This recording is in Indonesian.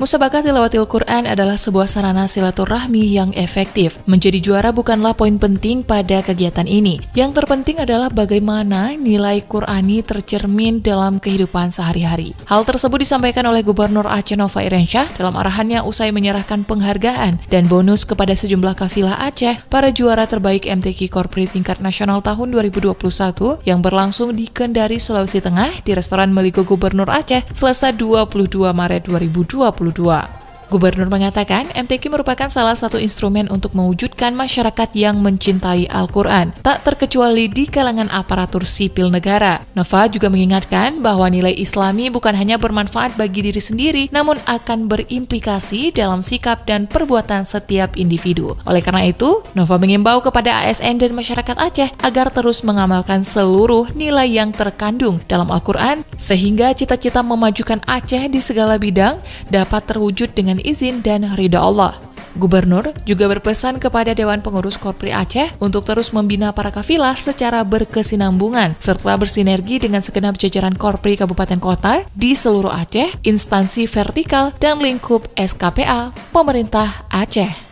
Musabaqah Tilawatil Quran adalah sebuah sarana silaturahmi yang efektif. Menjadi juara bukanlah poin penting pada kegiatan ini. Yang terpenting adalah bagaimana nilai Qurani tercermin dalam kehidupan sehari-hari. Hal tersebut disampaikan oleh Gubernur Aceh Nova Iryansyah dalam arahannya usai menyerahkan penghargaan dan bonus kepada sejumlah kafilah Aceh para juara terbaik MTQ Corporate tingkat nasional tahun 2021 yang berlangsung di Kendari, Sulawesi Tengah di Restoran Meligo Gubernur Aceh Selasa 22 Maret 2022. Gubernur mengatakan MTQ merupakan salah satu instrumen untuk mewujudkan masyarakat yang mencintai Al-Quran, tak terkecuali di kalangan aparatur sipil negara. Nova juga mengingatkan bahwa nilai Islami bukan hanya bermanfaat bagi diri sendiri, namun akan berimplikasi dalam sikap dan perbuatan setiap individu. Oleh karena itu, Nova mengimbau kepada ASN dan masyarakat Aceh agar terus mengamalkan seluruh nilai yang terkandung dalam Al-Quran, sehingga cita-cita memajukan Aceh di segala bidang dapat terwujud dengan izin dan ridha Allah. Gubernur juga berpesan kepada Dewan Pengurus Korpri Aceh untuk terus membina para kafilah secara berkesinambungan serta bersinergi dengan segenap jajaran Korpri Kabupaten Kota di seluruh Aceh, instansi vertikal dan lingkup SKPA pemerintah Aceh.